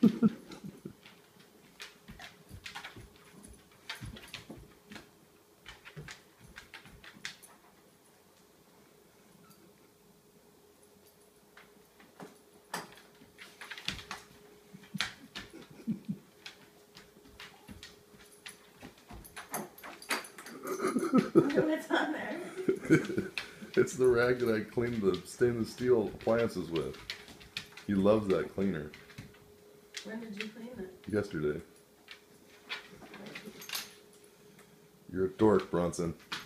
What's on there? It's the rag that I cleaned the stainless steel appliances with. He loves that cleaner. When did you clean it? Yesterday. You're a dork, Bronson.